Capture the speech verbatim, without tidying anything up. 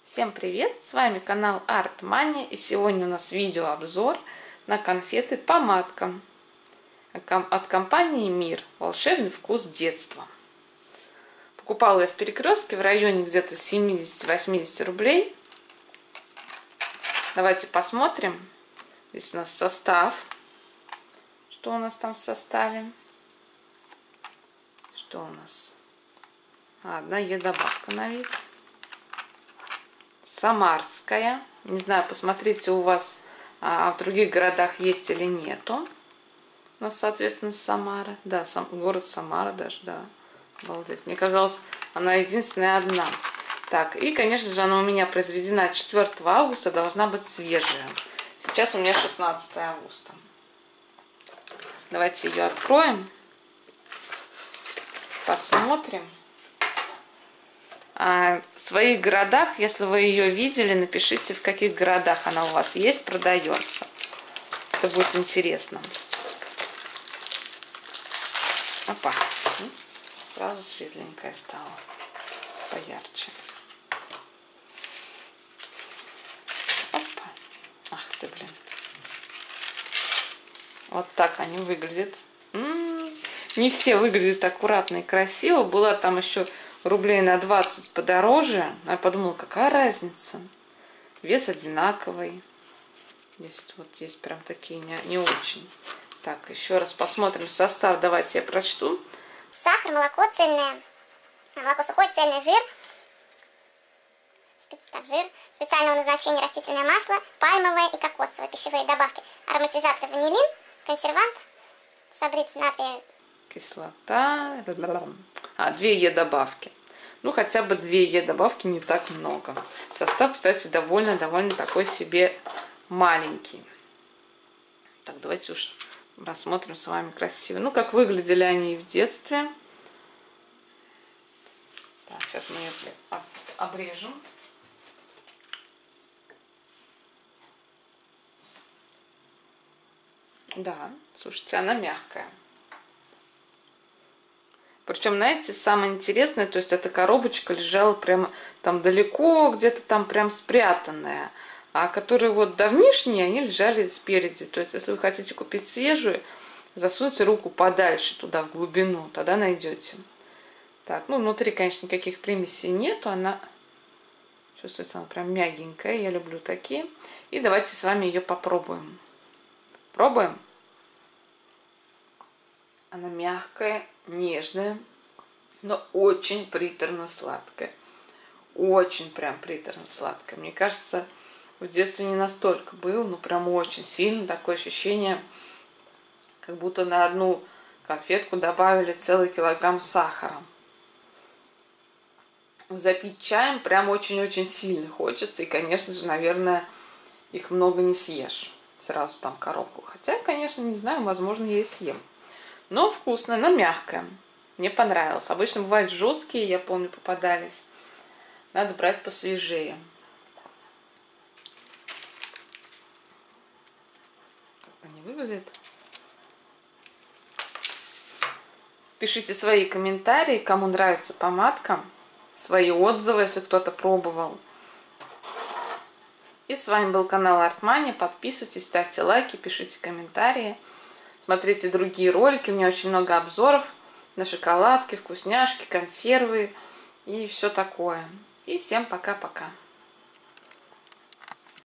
Всем привет! С вами канал Артмания, и сегодня у нас видеообзор на конфеты по маткам от компании Мир. Волшебный вкус детства. Покупала я в Перекрестке в районе где-то семьдесят-восемьдесят рублей. Давайте посмотрим. Здесь у нас состав. Что у нас там в составе? Что у нас? А, одна Е-добавка на вид. Самарская. Не знаю, посмотрите, у вас а, в других городах есть или нету. У нас, соответственно, Самара. Да, сам, город Самара даже, да. Обалдеть. Мне казалось, она единственная одна. Так, и, конечно же, она у меня произведена четвёртого августа, должна быть свежая. Сейчас у меня шестнадцатое августа. Давайте ее откроем. Посмотрим. В своих городах, если вы ее видели, напишите, в каких городах она у вас есть, продается. Это будет интересно. Опа. Сразу светленькая стала. Поярче. Опа. Ах ты, блин. Вот так они выглядят. М-м-м. Не все выглядят аккуратно и красиво. Была там еще рублей на двадцать подороже. Я подумала, какая разница. Вес одинаковый. Здесь вот есть прям такие не, не очень. Так, еще раз посмотрим состав. Давайте я прочту. Сахар, молоко цельное, молоко сухое, цельный жир, так, жир специального назначения, растительное масло, пальмовое и кокосовое, пищевые добавки, ароматизатор, ванилин, консервант, сабрид натрия. Кислота. А, две Е-добавки. Ну, хотя бы две Е-добавки не так много. Состав, кстати, довольно-довольно такой себе маленький. Так, давайте уж рассмотрим с вами красиво. Ну, как выглядели они в детстве. Так, сейчас мы ее обрежем. Да, слушайте, она мягкая. Причем, знаете, самое интересное, то есть эта коробочка лежала прямо там далеко, где-то там прям спрятанная. А которые вот давнишние, они лежали спереди. То есть, если вы хотите купить свежую, засуньте руку подальше туда, в глубину, тогда найдете. Так, ну, внутри, конечно, никаких примесей нету. Она чувствуется, она прям мягенькая. Я люблю такие. И давайте с вами ее попробуем. Пробуем. Она мягкая, нежная, но очень приторно-сладкая. Очень прям приторно-сладкая. Мне кажется, в детстве не настолько было, но прям очень сильно. Такое ощущение, как будто на одну конфетку добавили целый килограмм сахара. Запить чаем прям очень-очень сильно хочется. И, конечно же, наверное, их много не съешь. Сразу там коробку. Хотя, конечно, не знаю, возможно, я и съем. Но вкусная, но мягкая. Мне понравилось. Обычно бывают жесткие, я помню, попадались. Надо брать посвежее. Как они выглядят. Пишите свои комментарии, кому нравится помадка. Свои отзывы, если кто-то пробовал. И с вами был канал Артмания. Подписывайтесь, ставьте лайки, пишите комментарии. Смотрите другие ролики. У меня очень много обзоров на шоколадки, вкусняшки, консервы и все такое. И всем пока-пока.